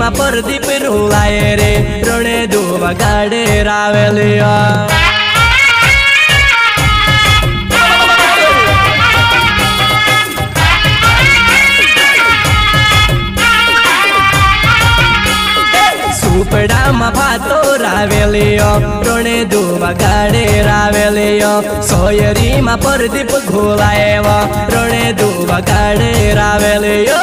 परदीप रुलाए रे रणे दुवा गाड़े रावेलिया। सुपड़ा में भातो रावेलियो रणे दुवा गाड़े रावेलियो। सोयरी में परदीप घोलाएवा रणे दुवा गाड़े रावेलियो।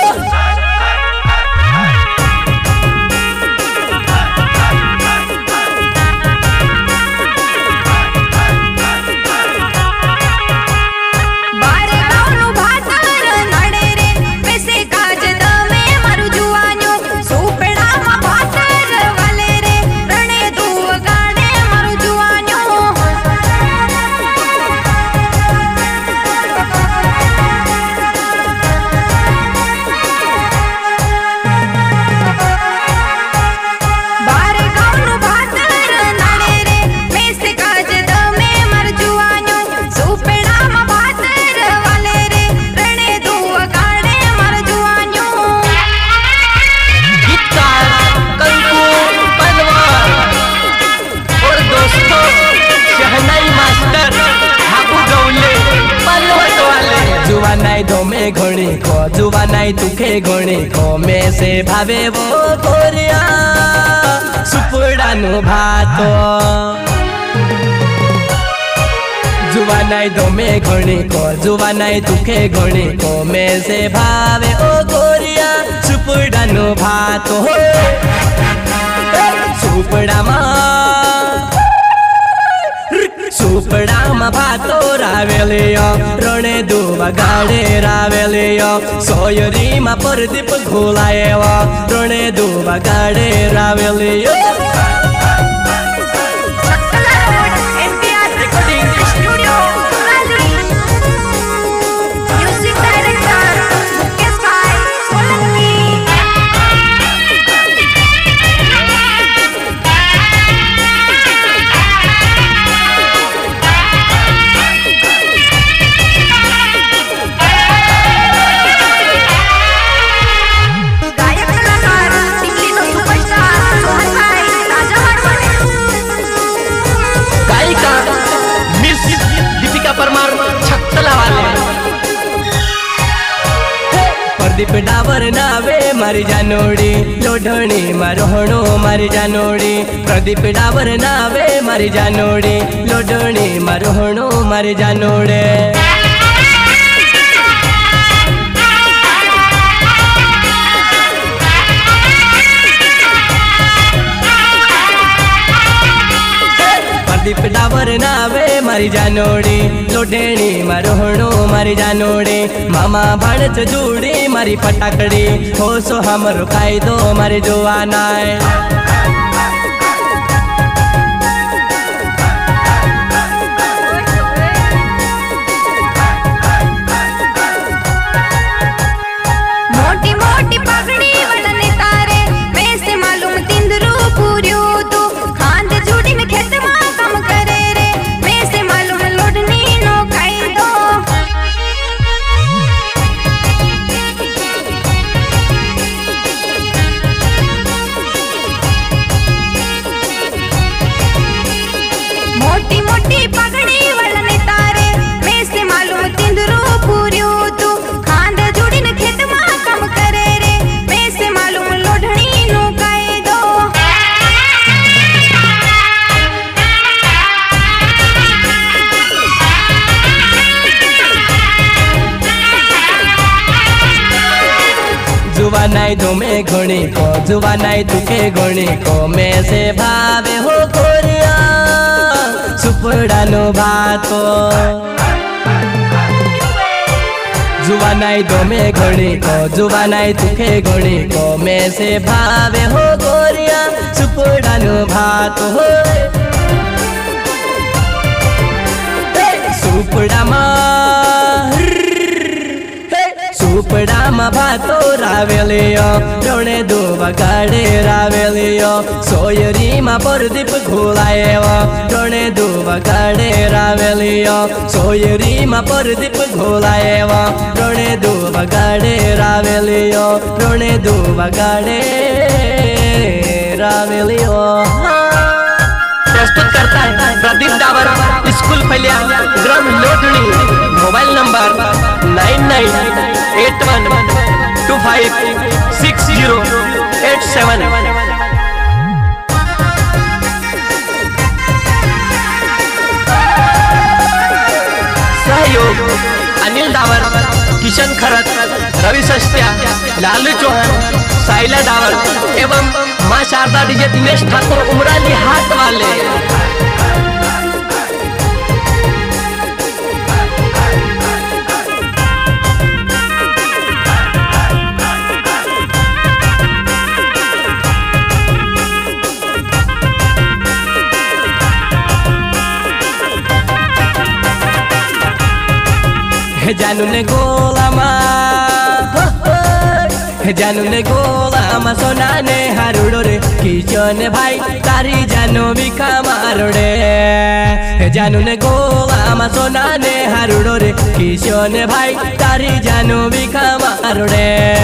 जुवानाई धोमे घोड़ी को जुवानाई तुखे घोड़ी को में से भावे वो गोरिया सुपड़ा नु भातो। जुवानाई धोमे घोड़ी को जुवानाई तुखे घोड़ी को में से भावे ओ गोरिया सुपड़ा नु भातो। सुपड़ा में भातो रावेलियो रणे दुवा गाड़े रावेलियो। सोयरी में परदीप घोलाएवा रणे दुवा गाड़े रावेलियो। प्रदीप डावर नावे मारी जानोड़ी लोढ़णी मारोहणो मारी जानोड़ी। प्रदीप डावर नावे मारी जानोड़ी लोढ़णी मारोहणो मारी जानोड़े। प्रदीप डावर नावे मारी जानोड़ी लोढ़णी मारोहणो मारी जानोड़ी। मामा भाणच जूड़ी मारी फटाकड़ी हो सो हमरो कायदो मारी जुवानाई। मोटी मोटी पगड़ी वडने तारे वैसे मालूम तिंदरू पूरियो तू खांद जूड़ी में खेत में काम करे रे वैसे मालूम लोडनी नो खाई दो। मोटी मोटी पगड़ी वडने तारे वैसे मालूम तिंदरू पूरियो तू खांद जूड़ी में खेत में काम करे रे वैसे मालूम लोडनी नो खाई दो। जुवानाई धोमे घोड़ी को जुवानाई तुखे घोड़ी को में से भावे हो गोरिया सुपड़ा नु भातो। जुवानाई धोमे घोड़ी को जुवानाई तुखे घोड़ी को में से भावे हो गोरिया सुपड़ा नु भातो। सुपड़ा में भातो रावेलियो रणे दुवा गाड़े रावेलियो। सोयरी में परदीप घोलाएवा रणे दुवा गाड़े रावेलियो। सोयरी में परदीप घोलाएवा रणे दुवा गाड़े रावेलियो रणे दुवा गाड़े। मिलियो। प्रस्तुत करता है प्रदीप डावर, स्कूल फैलिया, ग्राम लोटनी। Mobile number 9981256087। सहयोग अनिल डावर, किशन खरत, रवि सस्त्या, लालू चौहान, साइला डावर एवं मां शारदा डीजे दिनेश ठाकुर उमराली हाथ वाले। जानू ने गोलामा, जानू ने गोलामा सोना ने हारुड़ो रे किशन भाई तारी जानो बिखा मारो रे। जानू ने गोलामा सोना ने हारुड़ो रे किशन भाई तारी जानो बिखा मारो रे।